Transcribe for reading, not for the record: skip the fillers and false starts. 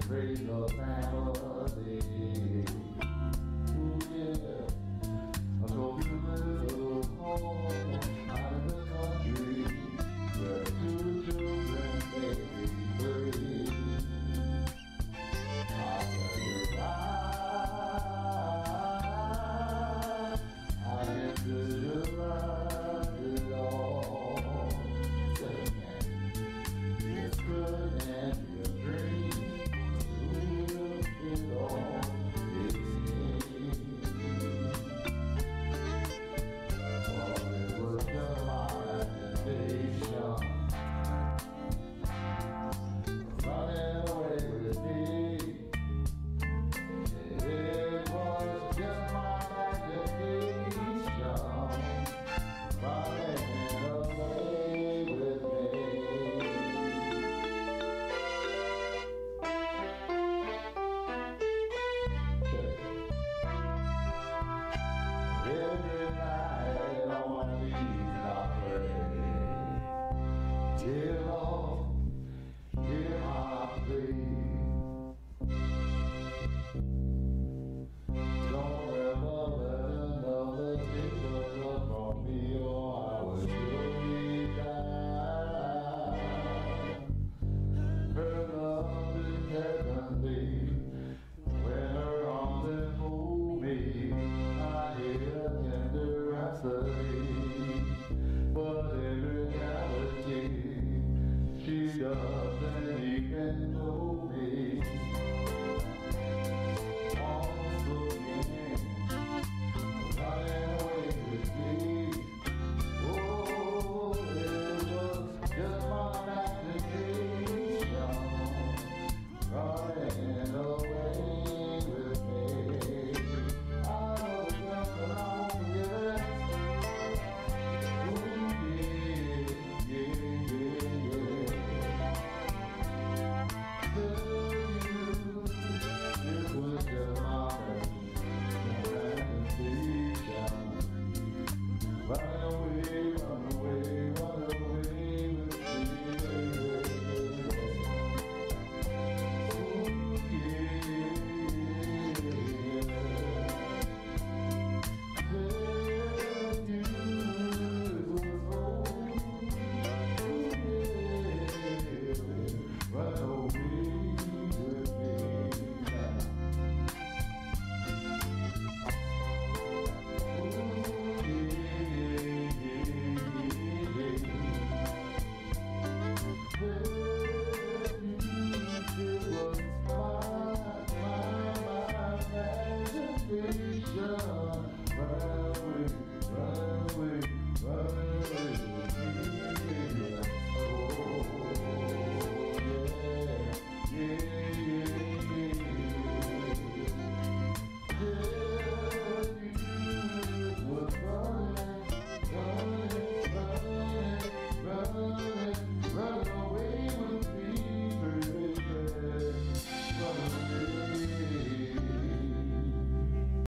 raise a family. Ooh, yeah. I go to a little home out in the country where 2 children may be free. I'll tell you why I can visualize it all. It's good and be a dream. It all is well, it was just my imagination running away with me. It was just my imagination running away with me. Every night on my knees I pray, dear Lord, hear my plea. Don't ever let another take the love from me, or I will surely die. Her love is heavenly when her arms enfold me. I hear a tender rhapsody, but in reality, she doesn't even know me. Almost looking, running away with me. Oh, it was just my imagination running away with me. Good.